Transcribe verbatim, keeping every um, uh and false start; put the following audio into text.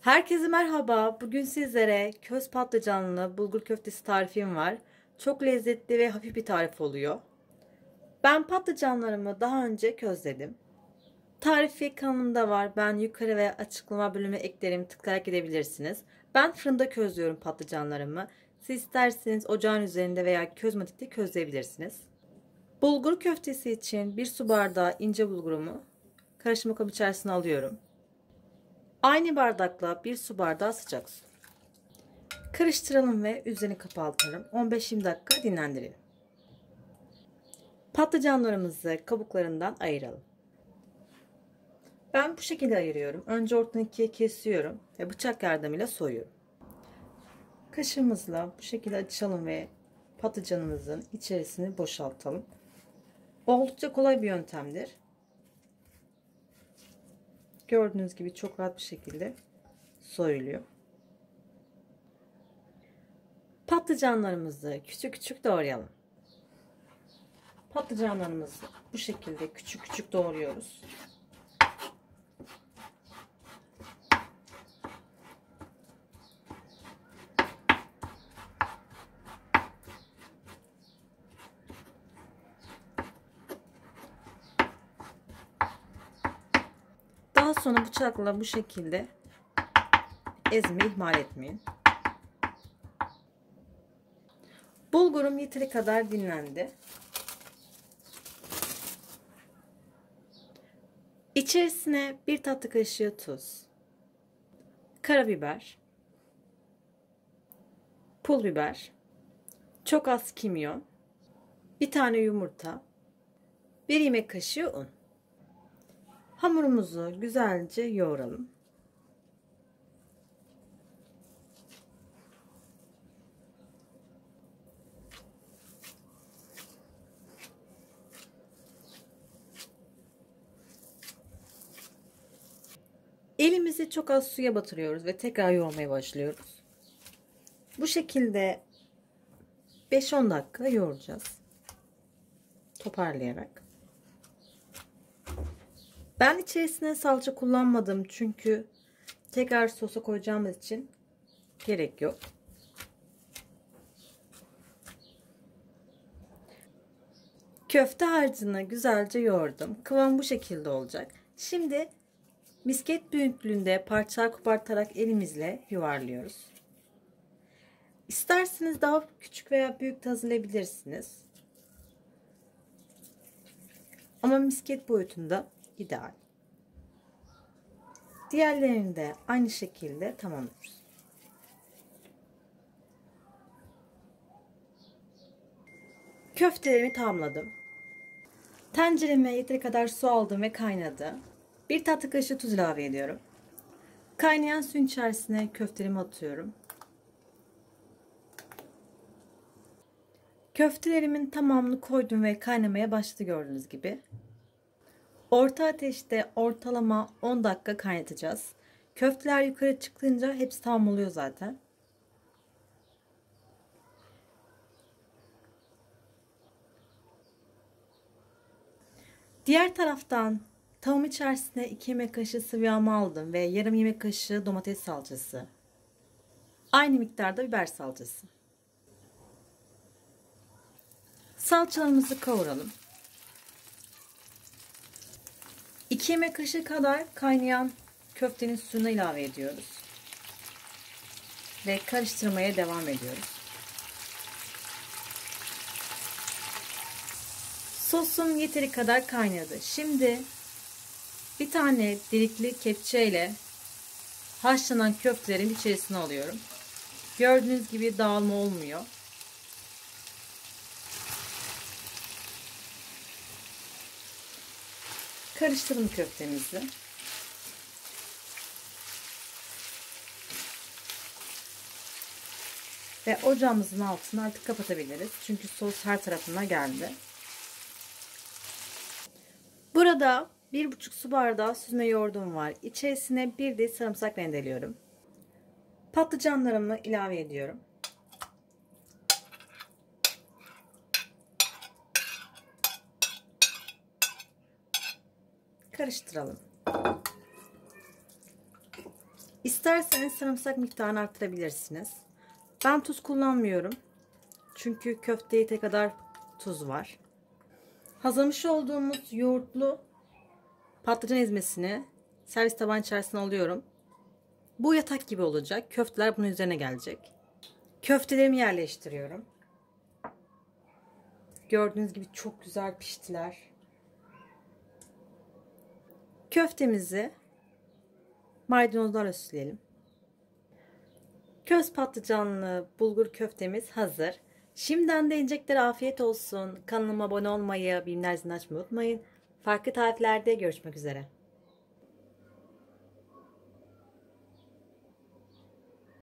Herkese merhaba. Bugün sizlere köz patlıcanlı bulgur köftesi tarifim var. Çok lezzetli ve hafif bir tarif oluyor. Ben patlıcanlarımı daha önce közledim. Tarifi kanalımda var. Ben yukarı ve açıklama bölümüne eklerim. Tıklayarak gidebilirsiniz. Ben fırında közlüyorum patlıcanlarımı. Siz isterseniz ocağın üzerinde veya közmatikte közleyebilirsiniz. Bulgur köftesi için bir su bardağı ince bulgurumu karışım kabı içerisine alıyorum. Aynı bardakla bir su bardağı sıcak su. Karıştıralım ve üzerini kapatalım. on beş yirmi dakika dinlendirelim. Patlıcanlarımızı kabuklarından ayıralım. Ben bu şekilde ayırıyorum. Önce ortadan ikiye kesiyorum ve bıçak yardımıyla soyuyorum. Kaşığımızla bu şekilde açalım ve patlıcanımızın içerisini boşaltalım. Oldukça kolay bir yöntemdir. Gördüğünüz gibi çok rahat bir şekilde soyuluyor. Patlıcanlarımızı küçük küçük doğrayalım. Patlıcanlarımızı bu şekilde küçük küçük doğruyoruz. Daha sonra bıçakla bu şekilde ezmeyi ihmal etmeyin. Bulgurum yeteri kadar dinlendi. İçerisine bir tatlı kaşığı tuz, karabiber, pul biber, çok az kimyon, bir tane yumurta, bir yemek kaşığı un. Hamurumuzu güzelce yoğuralım. Elimizi çok az suya batırıyoruz ve tekrar yoğurmaya başlıyoruz. Bu şekilde beş on dakika yoğuracağız. Toparlayarak. Ben içerisine salça kullanmadım çünkü tekrar sosa koyacağımız için gerek yok. Köfte harcını güzelce yoğurdum. Kıvam bu şekilde olacak. Şimdi misket büyüklüğünde parçalar kopartarak elimizle yuvarlıyoruz. İsterseniz daha küçük veya büyük de hazırlayabilirsiniz. Ama misket boyutunda ideal. Diğerlerini de aynı şekilde tamamlıyoruz. Köftelerimi tamamladım. Tencereme yeteri kadar su aldım ve kaynadı. Bir tatlı kaşığı tuz ilave ediyorum. Kaynayan suyun içerisine köftelerimi atıyorum. Köftelerimin tamamını koydum ve kaynamaya başladı gördüğünüz gibi. Orta ateşte ortalama on dakika kaynatacağız. Köfteler yukarı çıkınca hepsi tamam oluyor zaten. Diğer taraftan tavam içerisine iki yemek kaşığı sıvı yağ aldım ve yarım yemek kaşığı domates salçası. Aynı miktarda biber salçası. Salçalarımızı kavuralım. iki yemek kaşığı kadar kaynayan köftenin suyunu ilave ediyoruz. Ve karıştırmaya devam ediyoruz. Sosum yeteri kadar kaynadı. Şimdi bir tane delikli kepçeyle haşlanan köftelerin içerisine alıyorum. Gördüğünüz gibi dağılma olmuyor. Karıştıralım köftemizi. Ve ocağımızın altını artık kapatabiliriz. Çünkü sos her tarafına geldi. Burada bir buçuk su bardağı süzme yoğurdum var. İçerisine bir de sarımsak rendeliyorum. Patlıcanlarımı ilave ediyorum. Karıştıralım. İsterseniz sarımsak miktarını arttırabilirsiniz. Ben tuz kullanmıyorum. Çünkü köfte yeteri kadar tuz var. Hazırlamış olduğumuz yoğurtlu patlıcan ezmesini servis tabağın içerisine alıyorum. Bu yatak gibi olacak. Köfteler bunun üzerine gelecek. Köftelerimi yerleştiriyorum. Gördüğünüz gibi çok güzel piştiler. Köftemizi maydanozlarla süsleyelim. Köz patlıcanlı bulgur köftemiz hazır. Şimdiden de yiyeceklere afiyet olsun. Kanalıma abone olmayı, bildirimleri açmayı unutmayın. Farklı tariflerde görüşmek üzere.